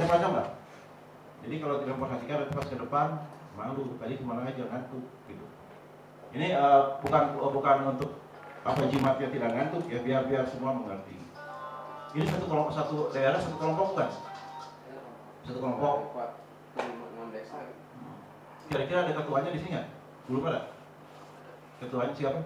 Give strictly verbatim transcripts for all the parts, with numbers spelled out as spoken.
macam-macam lah. Jadi kalau tidak memperhatikan nanti pas ke depan malu, tadi kemana aja ngantuk gitu. Ini uh, bukan uh, bukan untuk apa jimatnya tidak ngantuk ya, biar biar semua mengerti. Ini satu kelompok, satu daerah, satu kelompok bukan? Satu kelompok. Kira-kira ada ketuanya di sini nggak? Belum ada. Ketuanya siapa?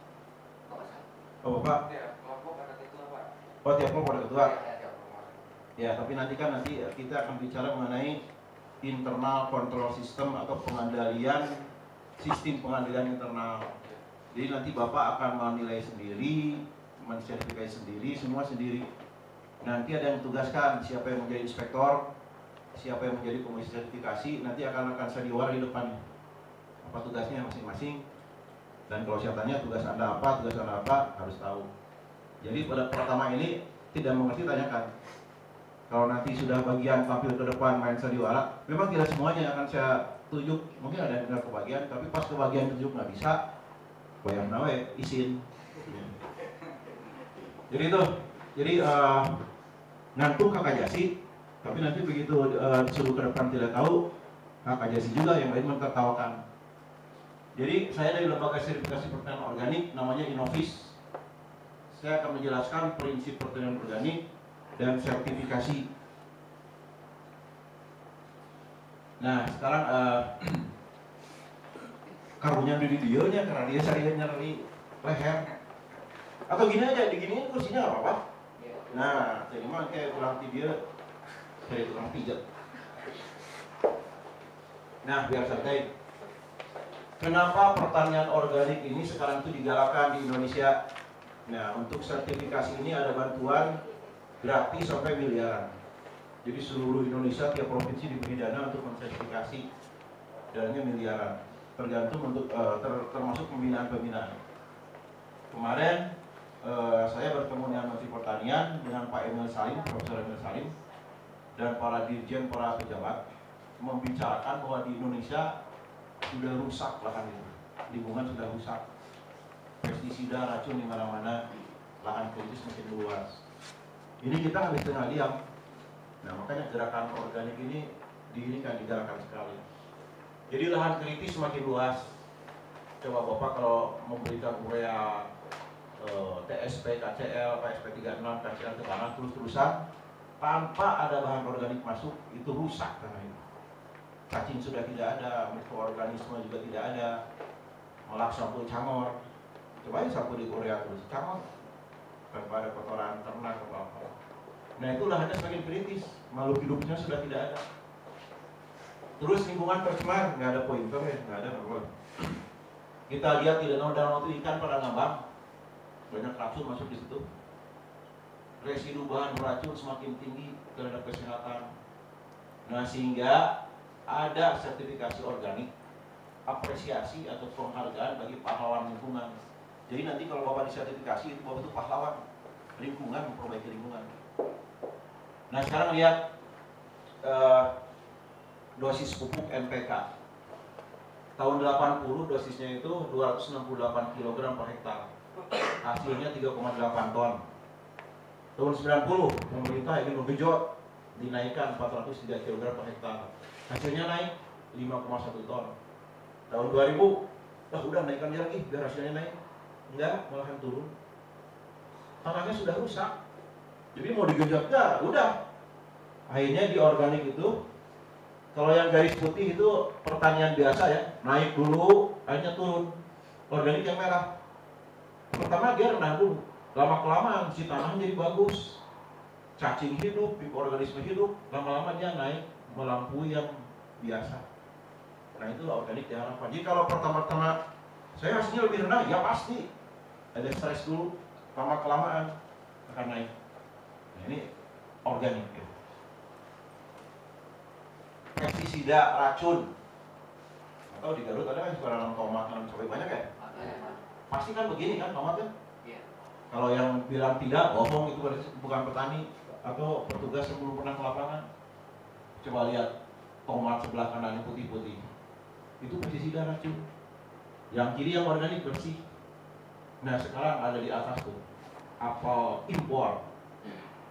Oh Bapak. Oh tiap kelompok ada ketua. Ya, tapi nanti kan nanti kita akan bicara mengenai internal control system atau pengendalian sistem pengendalian internal. Jadi nanti Bapak akan menilai sendiri, mensertifikasi sendiri, semua sendiri. Nanti ada yang tugaskan siapa yang menjadi inspektor, siapa yang menjadi komisi sertifikasi, nanti akan akan saya diwar di depan. Apa tugasnya masing-masing? Dan kalau saya tanya tugas Anda apa, tugas Anda apa, harus tahu. Jadi pada pertama ini tidak mengerti tanyakan. Kalau nanti sudah bagian tampil ke depan main sandiwara, memang tidak semuanya akan saya tunjuk. Mungkin ada yang dengar kebagian, tapi pas kebagian tunjuk nggak bisa, bayang nawe izin. Jadi itu, jadi uh, ngantuk Kak Jasi, tapi nanti begitu uh, disuruh ke depan tidak tahu, Kak Jasi juga yang lain mentertawakan. Jadi saya dari lembaga sertifikasi pertanian organik, namanya Innovis. Saya akan menjelaskan prinsip pertanian organik dan sertifikasi. Nah sekarang uh, karunya di videonya karena dia sering nyari leher. Atau gini aja, diginiin kursinya nggak apa-apa. Nah jadi mah kayak kurang video, saya kurang pijat. Nah biar santai. Kenapa pertanian organik ini sekarang itu digalakkan di Indonesia? Nah untuk sertifikasi ini ada bantuan gratis sampai miliaran. Jadi seluruh Indonesia tiap provinsi diberi dana untuk mensertifikasi, dananya miliaran. Tergantung untuk uh, ter, termasuk pembinaan-pembinaan. Kemarin uh, saya bertemu dengan Menteri Pertanian, dengan Pak Emil Salim, Profesor Emil Salim, dan para dirjen, para pejabat, membicarakan bahwa di Indonesia sudah rusak lahan itu, lingkungan sudah rusak, pestisida, racun di mana-mana, lahan kritis makin luas. Ini kita nggak bisa diam. Nah makanya gerakan organik ini diinikan, digalakan sekali. Jadi lahan kritis semakin luas. Coba Bapak kalau memberikan urea eh, T S P, K C L, K S P tiga puluh enam, K C L ke tanah terus-terusan tanpa ada bahan organik masuk, itu rusak tanah itu. Cacing sudah tidak ada, mikroorganisme juga tidak ada, malah sampul camor. Coba aja sampul di urea terus camor. Tanpa ada kotoran ternak atau apa. Nah itu lahannya semakin kritis, makhluk hidupnya sudah tidak ada. Terus lingkungan tercemar, nggak ada pointer ya, nggak ada apa. Kita lihat di danau-danau itu ikan pada ngambang, banyak racun masuk di situ. Residu bahan beracun semakin tinggi terhadap kesehatan. Nah sehingga ada sertifikasi organik, apresiasi atau penghargaan bagi pahlawan lingkungan. Jadi nanti kalau Bapak disertifikasi itu Bapak itu pahlawan lingkungan, memperbaiki lingkungan. Nah sekarang lihat uh, dosis pupuk N P K. Tahun delapan puluh dosisnya itu dua ratus enam puluh delapan kilogram per hektar. Hasilnya tiga koma delapan ton. Tahun sembilan puluh pemerintah ingin menggenjot, dinaikkan empat ratus tiga kilogram per hektar. Hasilnya naik lima koma satu ton. Tahun dua ribu, lah udah naikkan dia lagi biar hasilnya naik. Enggak, malahan turun. Tanahnya sudah rusak. Jadi mau digenjot enggak, udah. Akhirnya di organik itu, kalau yang garis putih itu pertanian biasa ya, naik dulu, akhirnya turun. Organik yang merah. Pertama dia rendah dulu, lama-kelamaan si tanahnya jadi bagus. Cacing hidup, mikroorganisme hidup, lama-lama dia naik melampaui yang biasa. Nah itu organik diharapkan. Jadi kalau pertama-tama saya hasilnya lebih rendah, ya pasti ada stres dulu, lama-kelamaan akan naik. Nah ini organik ya. Pestisida, racun. Atau di Garut ada kan suka nanam tomat, nanam cabai banyak ya? Pasti kan begini kan tomat kan? Yeah. Kalau yang bilang tidak, bohong, itu bukan petani atau petugas yang belum pernah ke lapangan. Coba lihat tomat sebelah kanannya putih-putih. Itu pestisida, racun. Yang kiri yang organik bersih. Nah sekarang ada di atas tuh apel impor.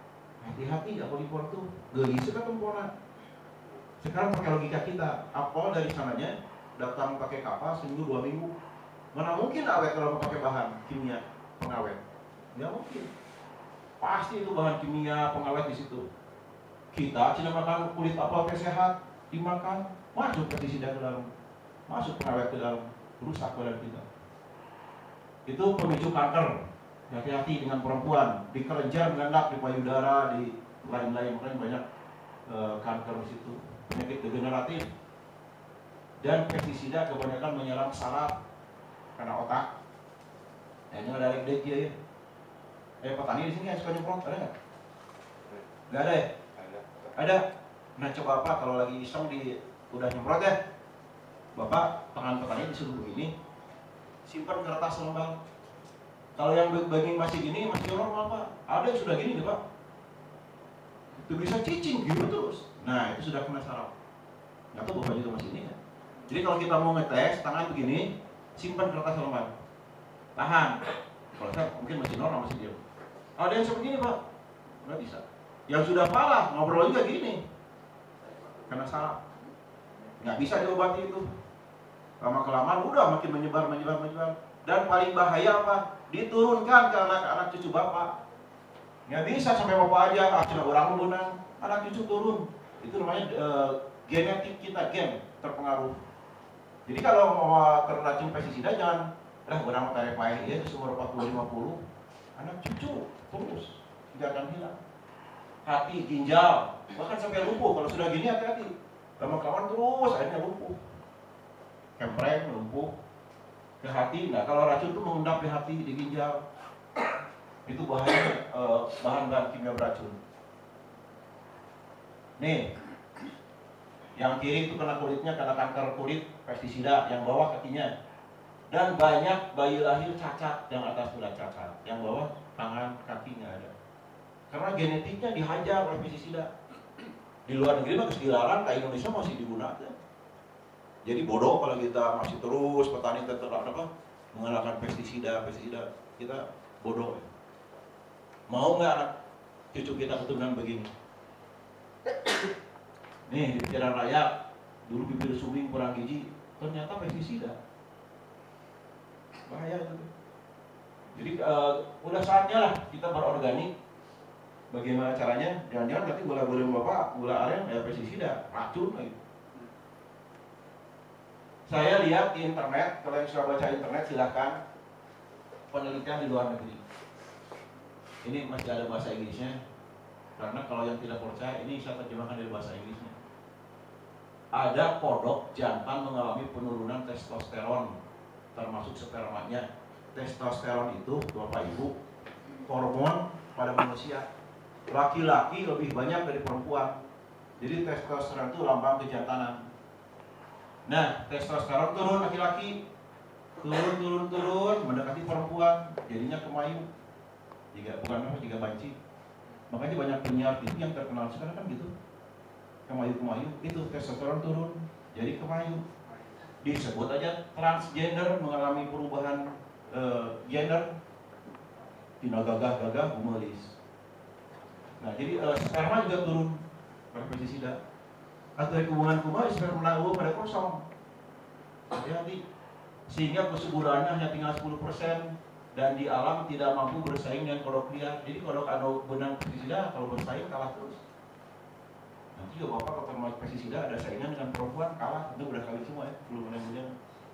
Hati-hati, apel impor tuh gelis kan temporan. Sekarang pakai logika kita, apel dari sananya datang pakai kapal seminggu dua minggu. Mana mungkin awet kalau pakai bahan kimia pengawet? Nggak mungkin. Pasti itu bahan kimia pengawet di situ. Kita cina makan kulit apel sehat, dimakan, masuk pestisida ke dalam, masuk pengawet ke dalam, rusak badan kita. Itu pemicu kanker. Hati-hati dengan perempuan, di kelenjar, mengendap, di payudara, di lain-lain, makanya banyak e, kanker di situ, penyakit degeneratif. Dan pestisida kebanyakan menyerang saraf karena otak. Nah, ini ada dek ya. Eh petani di sini yang suka nyemprot, ada nggak? Nggak ada ya? Ada. Ada. Nah coba apa kalau lagi iseng di udah nyemprot ya, bapak tangan petani disuruh begini, simpan kertas lembar. Kalau yang bagian masih gini masih normal pak. Ada yang sudah gini nih pak. Itu bisa cicing gitu terus. Nah itu sudah kena saraf. Nggak tahu bapak juga masih ini ya. Jadi kalau kita mau ngetes tangan begini, simpan kertas lembar. Tahan. Kalau saya mungkin masih normal masih diam. Ada yang seperti ini pak. Nggak bisa. Yang sudah parah ngobrol juga gini. Kena saraf. Nggak bisa diobati itu. Lama kelamaan udah makin menyebar menyebar menyebar. Dan paling bahaya apa? Diturunkan ke anak-anak cucu bapak. Nggak bisa sampai bapak aja, ah cina orang menang, anak cucu turun. Itu namanya e, genetik kita, gen terpengaruh. Jadi kalau mau terracun pestisida jangan, lah orang tarik payah ya, itu umur empat puluh lima puluh, anak cucu terus tidak akan hilang. Hati, ginjal, bahkan sampai lumpuh. Kalau sudah gini hati-hati, lama-kelamaan terus akhirnya lumpuh, kempreng, lumpuh. Ke hati, nah kalau racun itu mengendap di hati, di ginjal, itu bahaya eh, bahan-bahan kimia beracun. Nih, yang kiri itu kena kulitnya, kena kanker kulit, pestisida, yang bawah kakinya. Dan banyak bayi lahir cacat, yang atas sudah cacat, yang bawah tangan, kaki nggak ada. Karena genetiknya dihajar oleh pestisida. Di luar negeri masih dilarang, ke Indonesia masih digunakan. Jadi bodoh kalau kita masih terus petani tetap apa menggunakan pestisida, pestisida kita bodoh. Ya. Mau nggak anak cucu kita keturunan begini? Nih di jalan raya dulu bibir sumbing kurang gizi, ternyata pestisida. Bahaya itu. Jadi uh, udah saatnya lah kita berorganik. Bagaimana caranya? Jangan-jangan nanti gula-gula bapak, gula aren ya pestisida, racun gitu. Saya lihat di internet, kalau yang sudah baca internet silahkan, penelitian di luar negeri. Ini masih ada bahasa Inggrisnya, karena kalau yang tidak percaya ini saya terjemahkan dari bahasa Inggrisnya. Ada kodok jantan mengalami penurunan testosteron, termasuk spermanya. Testosteron itu, Bapak Ibu, hormon pada manusia. Laki-laki lebih banyak dari perempuan. Jadi testosteron itu lambang kejantanan. Nah, testosteron turun laki-laki, turun, turun, turun, mendekati perempuan, jadinya kemayu. Jika bukan apa, jika banci. Makanya banyak penyiar T V yang terkenal sekarang kan gitu. Kemayu-kemayu, itu testosteron turun, jadi kemayu. Disebut aja transgender, mengalami perubahan e, gender, tina gagah-gagah, gumelis. Nah, jadi e, sperma juga turun pada pestisida. Atau hubungan kumaha sperma menanggung pada kosong. Hati-hati. Sehingga kesuburannya hanya tinggal sepuluh persen dan di alam tidak mampu bersaing dengan kodok liar. Jadi kodok anu benang pestisida kalau bersaing kalah terus. Nanti juga bapak kalau termasuk pestisida ada saingan dengan perempuan kalah, itu udah kali semua ya, belum menang-menang.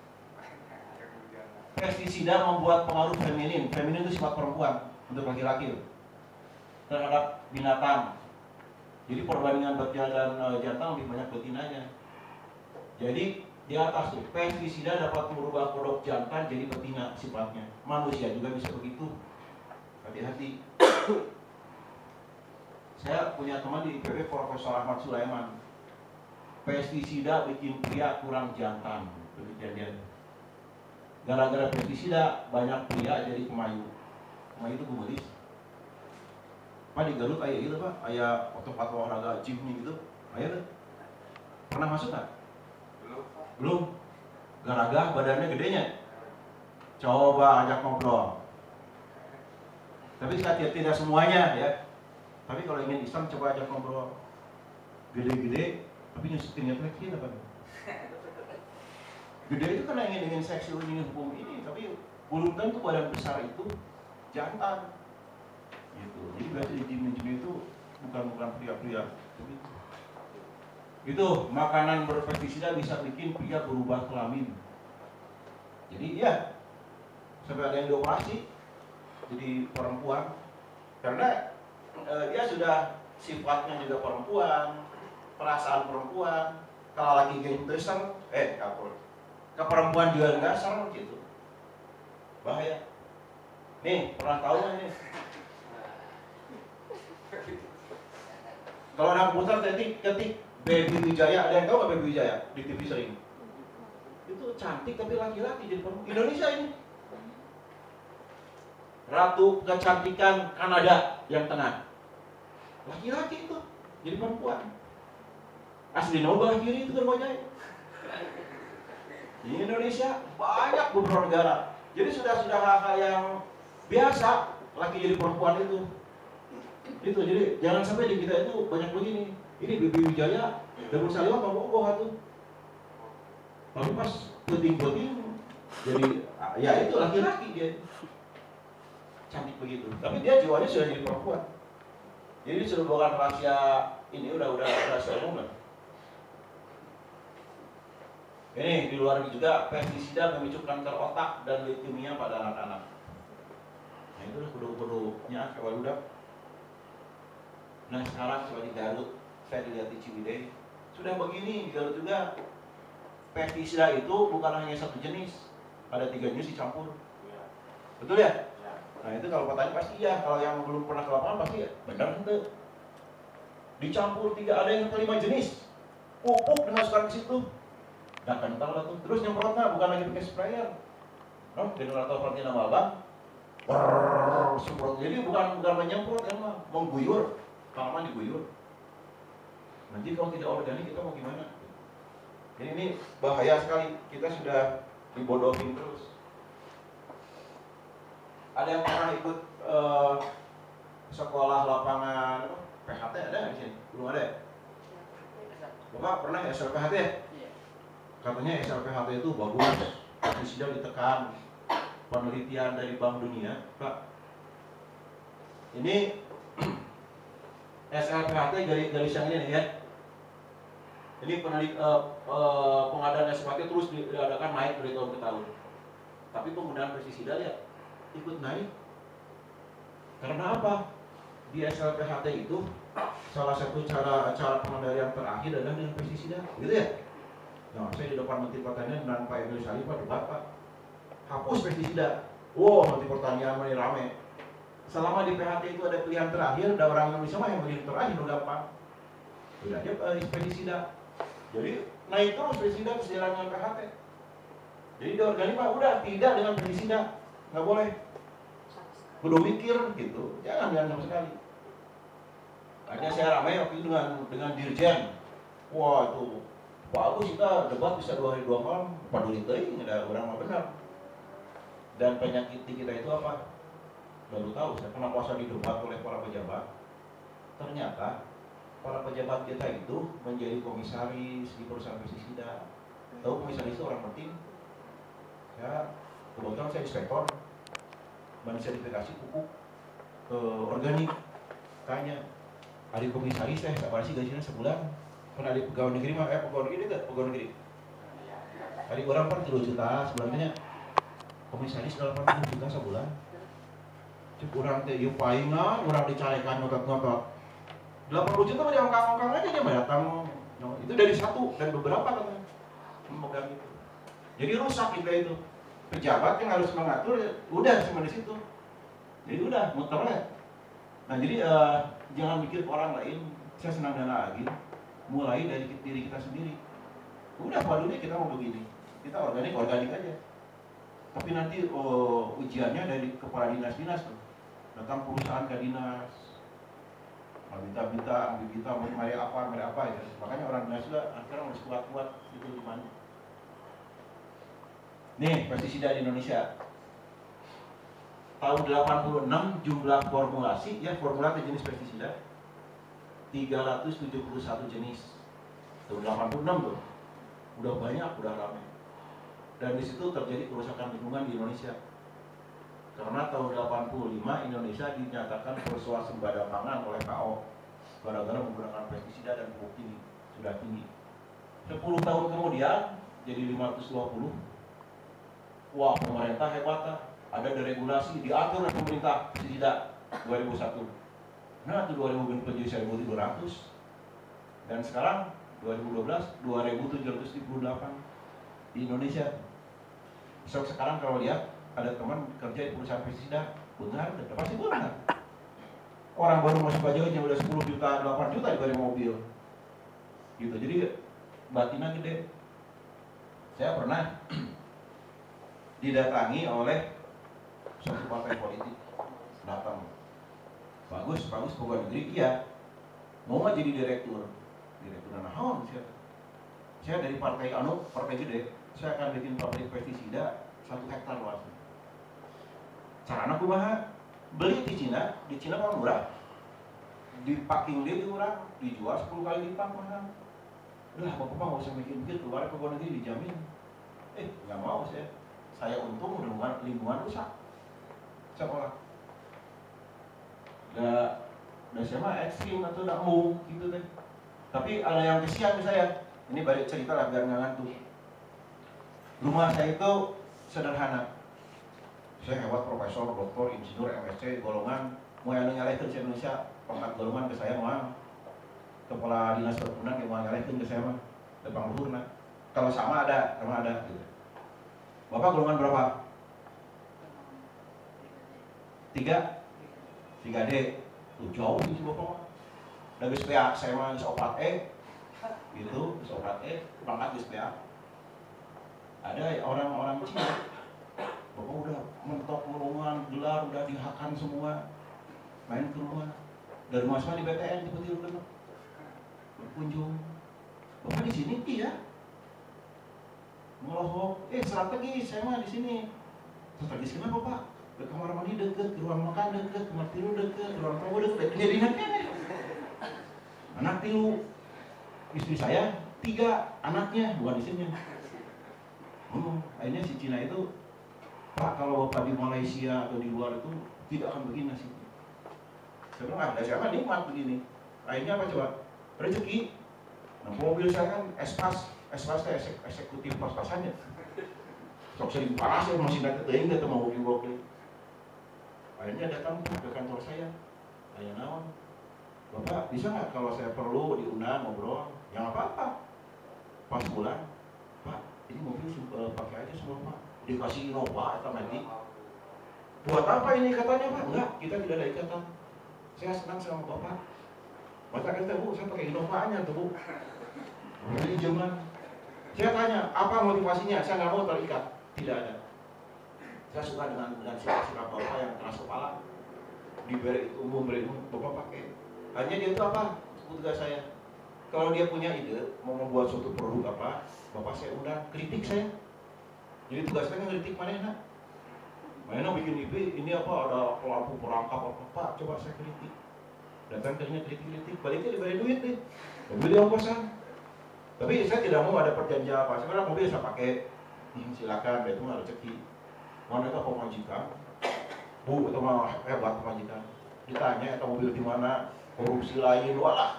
Pestisida membuat pengaruh feminin. Feminin itu sifat perempuan untuk laki-laki terhadap binatang. Jadi perbandingan betina dan e, jantan lebih banyak betinanya. Jadi di atas tuh pestisida dapat merubah kodok jantan jadi betina sifatnya. Manusia juga bisa begitu. Hati-hati. Saya punya teman di I P B, Profesor Ahmad Sulaiman. Pestisida bikin pria kurang jantan. Kejadian. Gara-gara pestisida banyak pria jadi kemayu. Kemayu itu gumelis. Pak di Garut ayah gitu pak, ayah tempat olahraga gym gitu, ayah tuh pernah masuk nggak? Belum. Belum. Garaga badannya gedenya. Coba ajak ngobrol. Tapi tidak tidak semuanya ya. Tapi kalau ingin Islam coba aja ngobrol gede-gede, tapi nyusutin refleksi apa? Gede itu karena ingin ingin seksi, ingin hukum ini, tapi belum tentu badan besar itu jantan. Gitu. Jadi berarti di jin-jin itu bukan bukan pria-pria. Itu makanan berpestisida bisa bikin pria berubah kelamin. Jadi ya sampai ada yang dioperasi jadi perempuan karena e, dia sudah sifatnya juga perempuan, perasaan perempuan. Kalau lagi gengtesan, eh kapur, ke perempuan juga enggak serem gitu, bahaya. Nih pernah tahu nggak nih? Kalau anak putar ketik ketik Baby Wijaya, ada yang tahu nggak Baby Wijaya di T V sering? Itu cantik tapi laki-laki jadi perempuan. Indonesia ini ratu kecantikan Kanada yang tengah, laki-laki itu jadi perempuan. Asli Nobel kiri itu kan wajahnya. Di Indonesia banyak beberapa negara. Jadi sudah sudah hal-hal yang biasa laki jadi perempuan itu. Itu jadi jangan sampai di kita itu banyak begini. Ini Baby Wijaya, Daun Saliwa mau bohong tuh. Tapi pas puting-puting jadi ya itu laki-laki dia. Cantik begitu. Tapi dia jiwanya sudah jadi perempuan. Jadi sudah bukan rahasia ini udah udah rahasia umum. Ini di luar ini juga pestisida memicu kanker otak dan leukemia pada anak-anak. Nah itu kudu-kudunya kawan udah. Nah sekarang coba di Garut, saya dilihat di Ciwidey sudah begini. Di Garut juga pestisida itu bukan hanya satu jenis, ada tiga jenis dicampur. Betul ya? Nah itu kalau petani pasti iya, kalau yang belum pernah ke lapangan pasti ya benar itu. Dicampur tiga, ada yang kelima jenis, pupuk dimasukkan ke situ. Nah kental lah tuh, terus nyemprotnya bukan lagi pakai sprayer, no, generator seperti nama abang, brrrr, semprot. Jadi bukan bukan menyemprot, ya mah mengguyur, tanaman diguyur. Nanti kalau tidak organik kita mau gimana? Jadi ini bahaya sekali, kita sudah dibodohin terus. Ada yang pernah ikut uh, sekolah lapangan P H T ada di sini? Belum ada ya? Bapak pernah ya S L P H T ya? Katanya S L P H T itu bagus, pestisida ditekan, penelitian dari Bank Dunia, Pak. Ini S L P H T garis, garis yang ini nih ya. Ini penelit, uh, uh, pengadaan S L P H T terus diadakan naik dari tahun ke tahun. Tapi penggunaan pestisida ya ikut naik. Karena apa? Di S L P H T itu salah satu cara cara pengendalian terakhir adalah dengan pestisida, gitu ya? Nah, saya di depan Menteri Pertanian dan Pak Emil Salih, Pak debat Pak, hapus pestisida. Wow, Menteri Pertanian mulai rame. Selama di P H T itu ada pilihan terakhir, ada orang Indonesia mah yang pilihan terakhir udah gampang. Udah aja uh, pestisida. Jadi naik terus pestisida kesejalan dengan P H T. Jadi di organik Pak udah tidak dengan pestisida, nggak boleh. Kudu mikir gitu, jangan jangan sama sekali. Akhirnya saya ramai waktu itu dengan dengan dirjen. Wah itu bagus, kita debat bisa dua hari dua malam, paduli teuing, ada orang mah benar. Dan penyakit di kita itu apa? Baru tahu saya pernah puasa di debat oleh para pejabat. Ternyata para pejabat kita itu menjadi komisaris di perusahaan pestisida. Tahu komisaris itu orang penting. Ya, kebetulan saya inspektor mensertifikasi pupuk ke organik. Tanya, ada komisaris saya, berapa sih gajinya sebulan? Pernah di pegawai negeri mah, eh pegawai negeri enggak? Pegawai negeri. Hari orang kan tiga juta sebulannya. Komisaris delapan puluh juta sebulan. Cuk urang teh ieu paingna, urang dicarekan ngotot-ngotot. delapan puluh juta mah diongkang-ongkang aja dia mah datang. Itu dari satu dan beberapa katanya. Memegang itu. Jadi rusak kita itu. Pejabat yang harus mengatur udah cuma di situ. Jadi udah muternya. Nah, jadi uh, jangan mikir orang lain. Saya senang dana lagi. Mulai dari diri kita sendiri. Udah padunya kita mau begini. Kita organik organik aja. Tapi nanti uh, ujiannya dari kepala dinas-dinas tuh. Datang perusahaan ke dinas. Minta-minta, ambil kita mau mari apa, mari apa gitu. Makanya orang dinas juga akhirnya harus kuat-kuat itu di mana. Nih, pestisida di Indonesia. Tahun delapan puluh enam jumlah formulasi, ya formula jenis pestisida tiga ratus tujuh puluh satu jenis. Tahun delapan puluh enam tuh. Udah banyak, udah ramai. Dan di situ terjadi kerusakan lingkungan di Indonesia. Karena tahun delapan puluh lima Indonesia dinyatakan bersuasembada pangan oleh F A O gara-gara menggunakan pestisida dan pupuk tinggi, sudah tinggi. sepuluh tahun kemudian jadi lima ratus dua puluh. Wah, pemerintah hebat, ada deregulasi, diatur oleh pemerintah pestisida dua ribu satu. Nah, itu dua ribu menjadi seribu dua ratus. Dan sekarang dua ribu dua belas dua ribu tujuh ratus tujuh puluh delapan di Indonesia. So, sekarang kalau lihat ada teman kerja di perusahaan pestisida, benar, pasti benar. Orang baru masuk aja aja udah sepuluh juta, delapan juta dibeli mobil. Gitu. Jadi batinnya gede. Saya pernah didatangi oleh suatu partai politik, datang. Bagus, bagus pegawai negeri, iya. Mau nggak jadi direktur? Direktur naon saya. Saya dari partai anu, partai gede. Saya akan bikin pabrik pestisida satu hektar luasnya. Caranya kumaha? Beli di Cina, di Cina kan murah. Di packing dia murah, dijual sepuluh kali lipat mahal. Udah, bapak nggak usah mikir-mikir, keluar ke luar negeri dijamin. Eh, nggak mau saya. Saya untung lingkungan, lingkungan rusak. Sekolah. Udah, udah saya mah ekstrim atau nggak mau gitu deh. Tapi ada yang kesian ke saya. Ini balik cerita lah biar nggak ngantuk. Rumah saya itu sederhana. Saya hebat, profesor, doktor, insinyur, M S C, golongan. Mau yang nyalehkan ke Indonesia, pangkat golongan ke saya mah. Kepala dinas perkebunan yang mau nyalehkan ke saya mah. Depan luhur nah. Kalau sama ada, sama ada. Gitu. Bapak golongan berapa? Tiga? Tiga D. Tuh jauh sih bapak mah. Dan bis P A, saya mah bisa opat E. Gitu, bisa opat E, pangkat bis P A. Ada orang-orang Cina. Bapak udah mentok melongan, gelar, udah dihakan semua. Main ke rumah. Dari rumah saya di B T N, tiba-tiba udah berkunjung. Bapak di sini? Iya. Ngelohok, eh strategi, saya mah di sini. Strategi kenapa Pak? Ke kamar mandi deket, ke ruang makan deket, ke kamar tidur deket, ke ruang tamu deket. Jadi anaknya nih. Anak tilu. Istri saya tiga, anaknya bukan di sini. Hmm, akhirnya si Cina itu, Pak, kalau Bapak di Malaysia atau di luar itu tidak akan begini nasibnya. Saya bilang, ah, saya mah nikmat begini. Akhirnya apa coba? Rezeki. Nah, mobil saya kan espas, espas saya eksekutif pas-pasannya. Sok sering panas ya, masih nggak ketemu, nggak ketemu mobil-mobil. Akhirnya datang ke kantor saya. Tanya naon, Bapak bisa nggak kalau saya perlu diundang ngobrol? Yang apa-apa. Pas pulang, Pak, ini mobil uh, pakai aja semua Pak. Dikasih Innova atau nanti. Buat apa ini katanya Pak? Enggak, kita tidak ada ikatan. Saya senang sama Bapak. Masa kata Bu, saya pakai Innova-nya tuh Bu. Jadi zaman. Saya tanya, apa motivasinya? Saya nggak mau terikat. Tidak ada. Saya suka dengan dengan sikap Bapak yang keras kepala. Diberi umum, beri umum, Bapak pakai. Hanya dia itu apa? Tugas saya. Kalau dia punya ide, mau membuat suatu produk apa, Bapak saya undang, kritik saya. Jadi tugas saya ngeritik mana enak. Mana bikin ide, ini apa, ada lampu perangkap apa, Pak, coba saya kritik. Datang kerja kritik-kritik, baliknya diberi duit nih. Mobil dia ongkosan. Tapi saya tidak mau ada perjanjian apa. Sekarang mobil saya pakai, hmm, silakan, itu mah rezeki. Mana itu pemajikan? Bu, itu mah hebat pemajikan. Ditanya, itu mobil di mana? Korupsi lain, walah.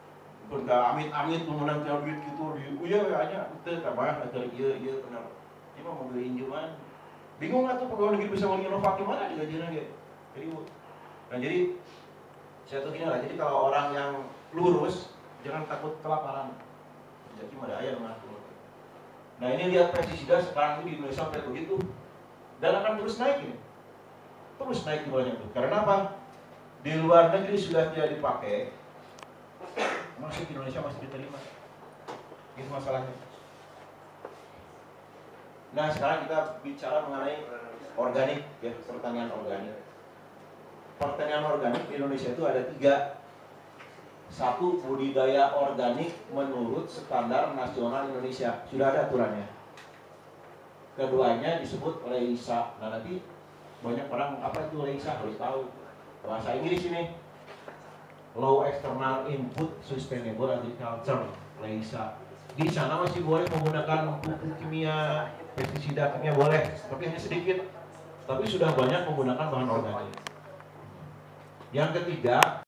Benda amit-amit memenang duit gitu di, oh iya kayaknya itu tambah agar iya iya benar. Ini mah mobil injuman. Bingung nggak tuh pegawai negeri bisa menginovasi mana di gajinya dia? Jadi, nah jadi saya tuh gini lah. Jadi kalau orang yang lurus jangan takut kelaparan. Jadi ada ayah mengatur. Nah ini lihat pestisida sekarang ini di Indonesia sampai begitu dan akan terus naik ini. Terus naik jumlahnya tuh. Karena apa? Di luar negeri sudah tidak dipakai, masuk di Indonesia masih diterima. Itu masalahnya. Nah sekarang kita bicara mengenai organik, ya, pertanian organik. Pertanian organik di Indonesia itu ada tiga. Satu, budidaya organik menurut standar nasional Indonesia. Sudah ada aturannya. Keduanya disebut LEISA. Nah nanti banyak orang apa itu LEISA harus tahu. Bahasa Inggris ini. Low External Input Sustainable Agriculture (L E S A). Di sana masih boleh menggunakan pupuk kimia, pestisida kimia boleh, tapi hanya sedikit. Tapi sudah banyak menggunakan bahan organik. Yang ketiga,